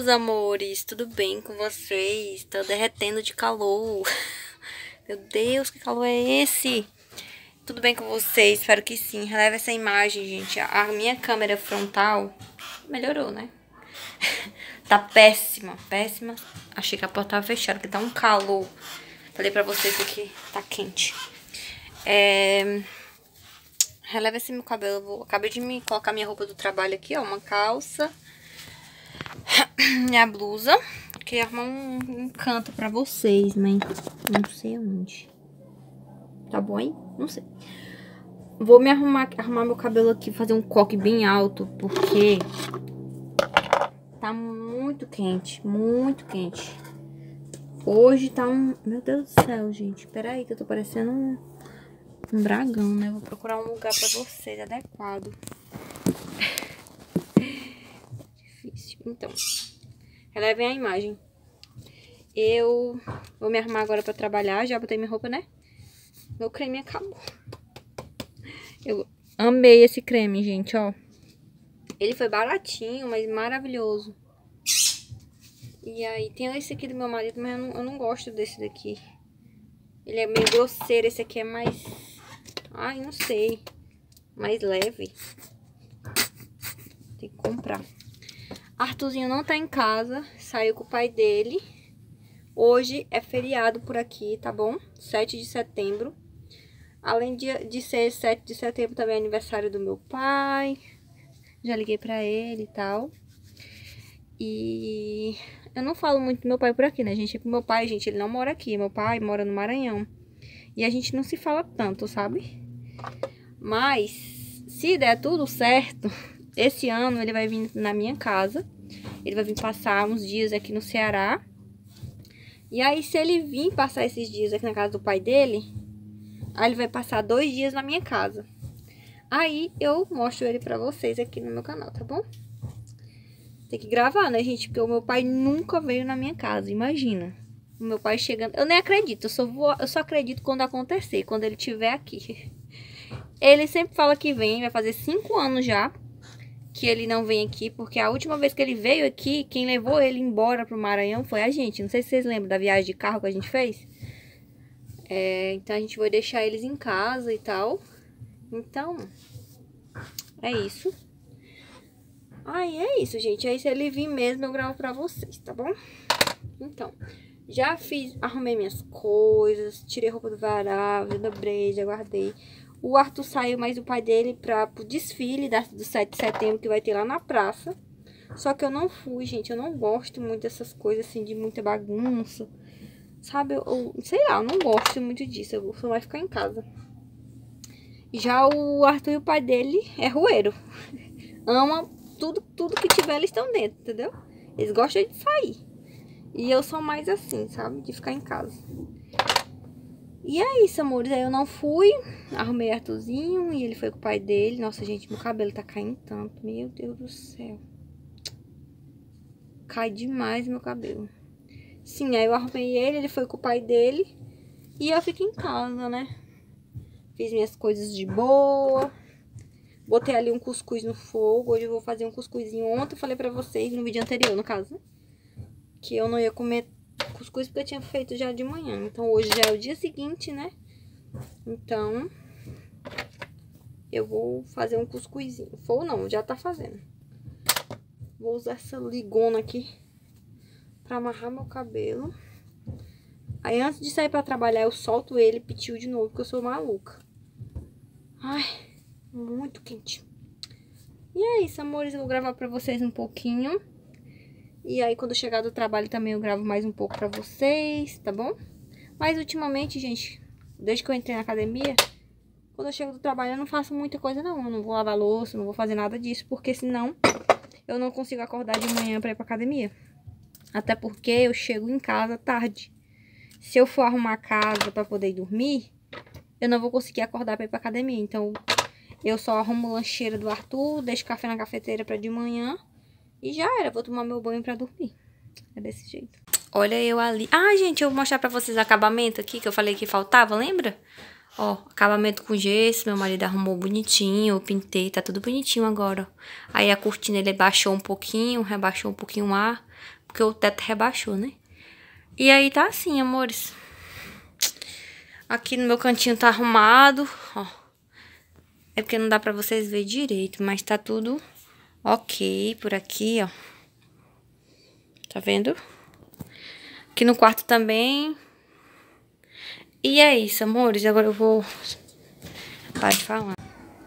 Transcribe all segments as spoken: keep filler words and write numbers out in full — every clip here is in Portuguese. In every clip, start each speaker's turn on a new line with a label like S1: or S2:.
S1: meus amores, tudo bem com vocês? Tô derretendo de calor. Meu Deus, que calor é esse? Tudo bem com vocês? Espero que sim. Releva essa imagem, gente. A minha câmera frontal melhorou, né? Tá péssima, péssima. Achei que a porta tava fechada, porque tá um calor. Falei pra vocês que tá quente. É... Releva esse meu cabelo. Vou... Acabei de me colocar minha roupa do trabalho aqui, ó. Uma calça. Minha blusa. Queria arrumar um, um canto pra vocês, mas não sei onde. Tá bom, hein? Não sei. Vou me arrumar, arrumar meu cabelo aqui, fazer um coque bem alto, porque tá muito quente, muito quente. Hoje tá um... Meu Deus do céu, gente. Pera aí que eu tô parecendo um, um dragão, né? Vou procurar um lugar pra vocês adequado. Difícil. Então, relevem a imagem. Eu vou me arrumar agora pra trabalhar. Já botei minha roupa, né? Meu creme acabou. Eu amei esse creme, gente, ó. Ele foi baratinho, mas maravilhoso. E aí, tem esse aqui do meu marido, mas eu não, eu não gosto desse daqui. Ele é meio grosseiro, esse aqui é mais... Ai, não sei. Mais leve. Tem que comprar. Arthurzinho não tá em casa, saiu com o pai dele. Hoje é feriado por aqui, tá bom? sete de setembro. Além de, de ser sete de setembro, também é aniversário do meu pai. Já liguei pra ele e tal. E eu não falo muito do meu pai por aqui, né, gente? Meu pai, gente, ele não mora aqui. Meu pai mora no Maranhão. E a gente não se fala tanto, sabe? Mas, se der tudo certo, esse ano ele vai vir na minha casa. Ele vai vir passar uns dias aqui no Ceará. E aí, se ele vir passar esses dias aqui na casa do pai dele, aí ele vai passar dois dias na minha casa. Aí eu mostro ele pra vocês aqui no meu canal, tá bom? Tem que gravar, né, gente? Porque o meu pai nunca veio na minha casa, imagina. O meu pai chegando... Eu nem acredito, eu só, vou... eu só acredito quando acontecer, quando ele estiver aqui. Ele sempre fala que vem, vai fazer cinco anos já que ele não vem aqui, porque a última vez que ele veio aqui, quem levou ele embora pro Maranhão foi a gente. Não sei se vocês lembram da viagem de carro que a gente fez. É, então a gente vai deixar eles em casa e tal. Então, é isso. Ai, é isso, gente. Aí se ele vir mesmo, eu gravo pra vocês, tá bom? Então, já fiz, arrumei minhas coisas, tirei roupa do varal, já dobrei, já guardei. O Arthur saiu, mais o pai dele, pra, pro desfile da, do sete de setembro, que vai ter lá na praça. Só que eu não fui, gente. Eu não gosto muito dessas coisas, assim, de muita bagunça. Sabe, eu, eu sei lá, eu não gosto muito disso. Eu só vai ficar em casa. Já o Arthur e o pai dele é rueiro. Ama tudo, tudo que tiver, eles estão dentro, entendeu? Eles gostam de sair. E eu sou mais assim, sabe? De ficar em casa. E é isso, amores. Aí eu não fui. Arrumei Arthurzinho e ele foi com o pai dele. Nossa, gente, meu cabelo tá caindo tanto. Meu Deus do céu. Cai demais meu cabelo. Sim, aí eu arrumei ele, ele foi com o pai dele. E eu fico em casa, né? Fiz minhas coisas de boa. Botei ali um cuscuz no fogo. Hoje eu vou fazer um cuscuzinho. Ontem eu falei pra vocês, no vídeo anterior, no caso, que eu não ia comer cuscuz porque eu tinha feito já de manhã. Então hoje já é o dia seguinte, né? Então, eu vou fazer um cuscuzinho. Ou não, já tá fazendo. Vou usar essa ligona aqui pra amarrar meu cabelo. Aí antes de sair pra trabalhar, eu solto ele e pitio de novo, porque eu sou maluca. Ai, muito quente. E é isso, amores. Eu vou gravar pra vocês um pouquinho. E aí, quando eu chegar do trabalho também, eu gravo mais um pouco pra vocês, tá bom? Mas, ultimamente, gente, desde que eu entrei na academia, quando eu chego do trabalho, eu não faço muita coisa, não. Eu não vou lavar louça, não vou fazer nada disso, porque senão eu não consigo acordar de manhã pra ir pra academia. Até porque eu chego em casa tarde. Se eu for arrumar a casa pra poder ir dormir, eu não vou conseguir acordar pra ir pra academia. Então, eu só arrumo lancheira do Arthur, deixo café na cafeteira pra de manhã. E já era, vou tomar meu banho pra dormir. É desse jeito. Olha eu ali. Ah, gente, eu vou mostrar pra vocês o acabamento aqui, que eu falei que faltava, lembra? Ó, acabamento com gesso, meu marido arrumou bonitinho, eu pintei, tá tudo bonitinho agora. Aí a cortina ele baixou um pouquinho, rebaixou um pouquinho o ar. porque o teto rebaixou, né? E aí tá assim, amores. Aqui no meu cantinho tá arrumado, ó. É porque não dá pra vocês verem direito, mas tá tudo ok por aqui, ó. Tá vendo? Aqui no quarto também. E é isso, amores. Agora eu vou... Parar de falar.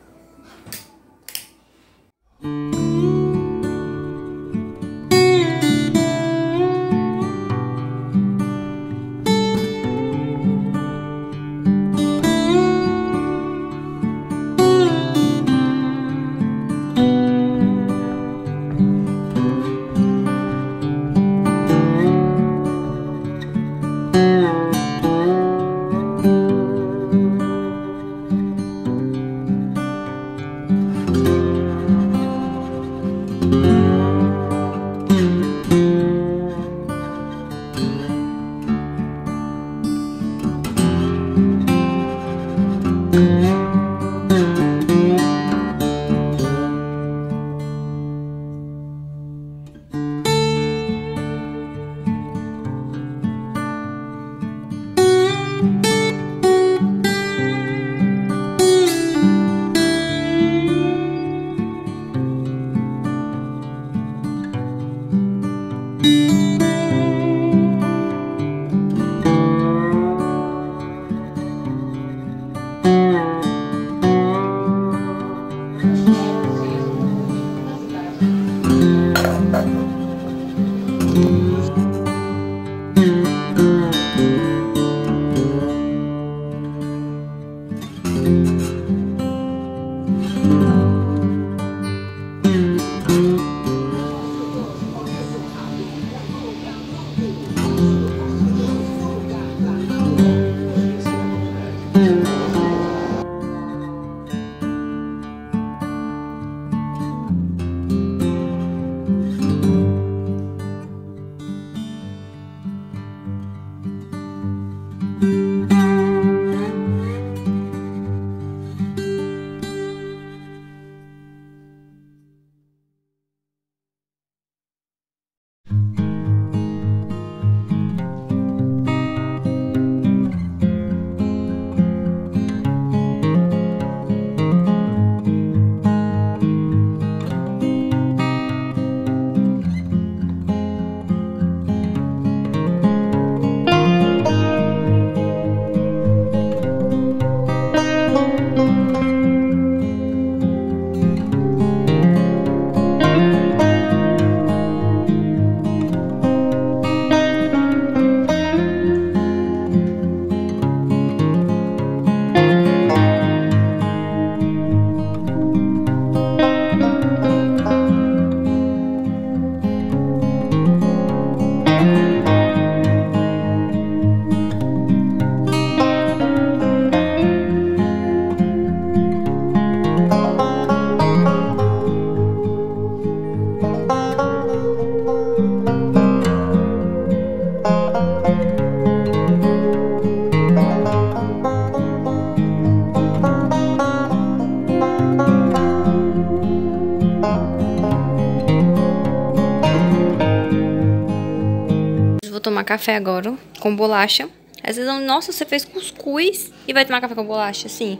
S1: Vou tomar café agora com bolacha. Às vezes, nossa, você fez cuscuz e vai tomar café com bolacha? Sim.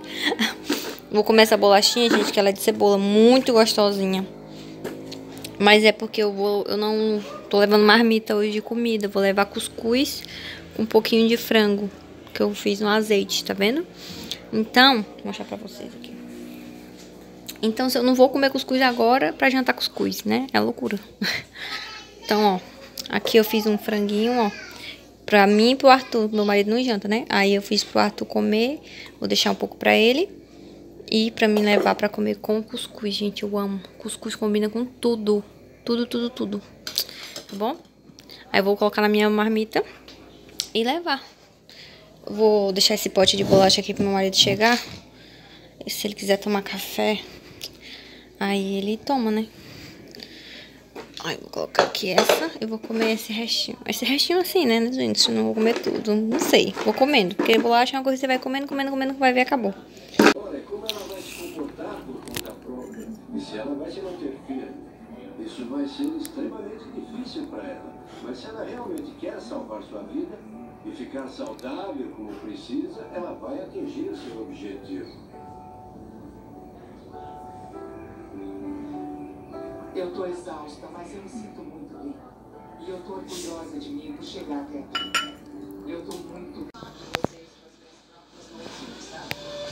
S1: Vou comer essa bolachinha, gente, que ela é de cebola, muito gostosinha. Mas é porque eu vou, eu não tô levando marmita hoje de comida. Vou levar cuscuz com um pouquinho de frango que eu fiz no azeite, tá vendo? Então, vou mostrar pra vocês aqui. Então, se eu não vou comer cuscuz agora pra jantar cuscuz, né? É loucura. Então, ó, aqui eu fiz um franguinho, ó, pra mim e pro Arthur. Meu marido não janta, né? Aí eu fiz pro Arthur comer, vou deixar um pouco pra ele e pra mim levar pra comer com cuscuz, gente. Eu amo. Cuscuz combina com tudo, tudo, tudo, tudo. Tá bom? Aí eu vou colocar na minha marmita e levar. Vou deixar esse pote de bolacha aqui pro meu marido chegar. E se ele quiser tomar café, aí ele toma, né? Aí vou colocar aqui essa. Eu vou comer esse restinho. Esse restinho assim, né, gente? Não vou comer tudo. Não sei. Vou comendo. Porque bolacha é uma coisa que você vai comendo, comendo, comendo, que vai ver, acabou.
S2: Olha, como ela vai se comportar por conta própria? E se ela vai se manter firme? Isso vai ser extremamente difícil para ela. Mas se ela realmente quer salvar sua vida e ficar saudável como precisa, ela vai atingir seu objetivo.
S3: Eu tô exausta, mas eu me sinto muito bem. E eu tô orgulhosa de mim por chegar até aqui. Eu tô muito... Vocês, vocês, vocês, sabe?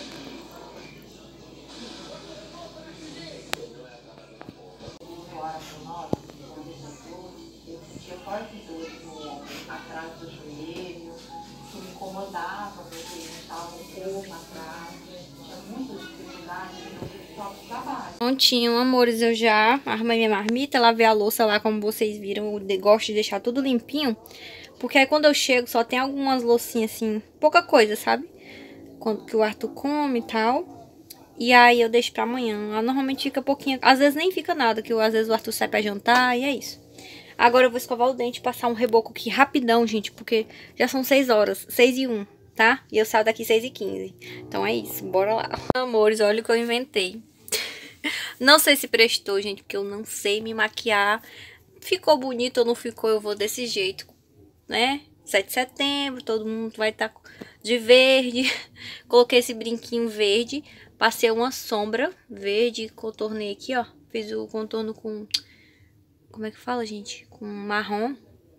S3: Eu sentia forte dor no ombro, atrás do joelho, que me incomodava, porque eu estava um pouco atrás, tinha muita dificuldade no próprio trabalho.
S1: Prontinho, amores, eu já arrumei minha marmita, lavei a louça lá, como vocês viram. Eu gosto de deixar tudo limpinho, porque aí quando eu chego só tem algumas loucinhas assim, pouca coisa, sabe? Quando que o Arthur come e tal. E aí eu deixo pra amanhã. Ela normalmente fica pouquinho, às vezes nem fica nada, que eu, às vezes o Arthur sai pra jantar e é isso. Agora eu vou escovar o dente e passar um reboco aqui rapidão, gente, porque já são seis horas, seis e um, tá? E eu saio daqui seis e quinze. Então é isso, bora lá. Amores, olha o que eu inventei. Não sei se prestou, gente, porque eu não sei me maquiar. Ficou bonito ou não ficou, eu vou desse jeito, né? sete de setembro, todo mundo vai estar de verde. Coloquei esse brinquinho verde. Passei uma sombra verde, contornei aqui, ó. Fiz o contorno com... Como é que fala, gente? Com marrom.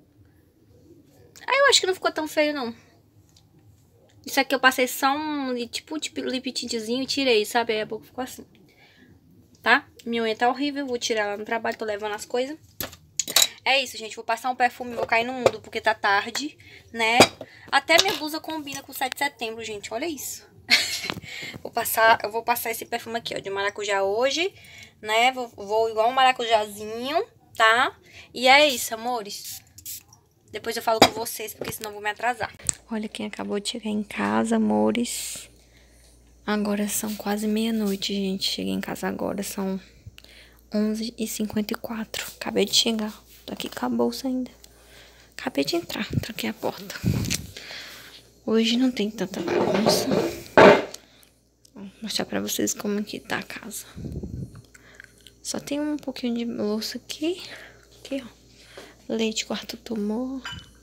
S1: Aí eu acho que não ficou tão feio, não. Isso aqui eu passei só um, tipo, tipo lip tintzinho e tirei, sabe? Aí a boca ficou assim. Tá? Minha unha tá horrível, vou tirar lá no trabalho, tô levando as coisas. É isso, gente. Vou passar um perfume e vou cair no mundo, porque tá tarde, né? Até minha blusa combina com sete de setembro, gente. Olha isso. Vou passar, eu vou passar esse perfume aqui, ó, de maracujá hoje, né? Vou, vou igual um maracujazinho, tá? E é isso, amores. Depois eu falo com vocês, porque senão eu vou me atrasar. Olha quem acabou de chegar em casa, amores. Agora são quase meia-noite, gente. Cheguei em casa agora, são onze e cinquenta e quatro. Acabei de chegar. Tô aqui com a bolsa ainda. Acabei de entrar, tranquei a porta. Hoje não tem tanta bagunça. Vou mostrar pra vocês como que tá a casa. Só tem um pouquinho de louça aqui. Aqui, ó. Leite que o Arthur tomou.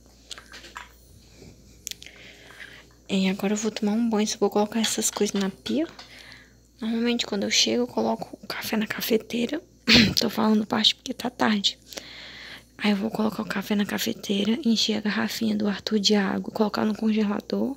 S1: E agora eu vou tomar um banho. Só vou colocar essas coisas na pia. Normalmente quando eu chego eu coloco o café na cafeteira. Tô falando parte porque tá tarde. Aí eu vou colocar o café na cafeteira, encher a garrafinha do Arthur de água, colocar no congelador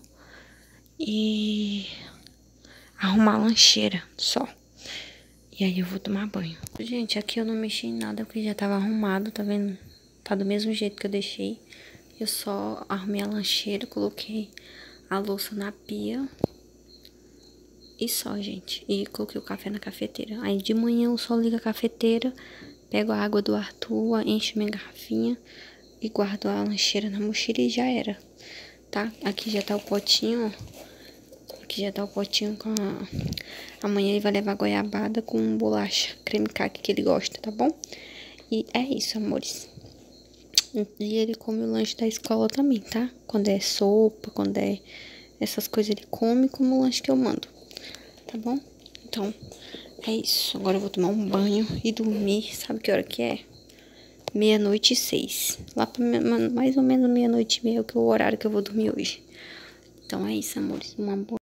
S1: e arrumar a lancheira só. E aí eu vou tomar banho. Gente, aqui eu não mexi em nada porque já tava arrumado, tá vendo? Tá do mesmo jeito que eu deixei. Eu só arrumei a lancheira, coloquei a louça na pia. E só, gente. E coloquei o café na cafeteira. Aí de manhã eu só ligo a cafeteira, pego a água do Arthur, encho minha garrafinha e guardo a lancheira na mochila e já era, tá? Aqui já tá o potinho, ó. Aqui já tá o potinho com a... Amanhã ele vai levar goiabada com bolacha, creme caqui que ele gosta, tá bom? E é isso, amores. E ele come o lanche da escola também, tá? Quando é sopa, quando é essas coisas ele come como o lanche que eu mando, tá bom? Então... é isso, agora eu vou tomar um banho e dormir. Sabe que hora que é? Meia-noite e seis. Lá pra mais ou menos meia-noite e meia, que é o horário que eu vou dormir hoje. Então é isso, amores. Uma boa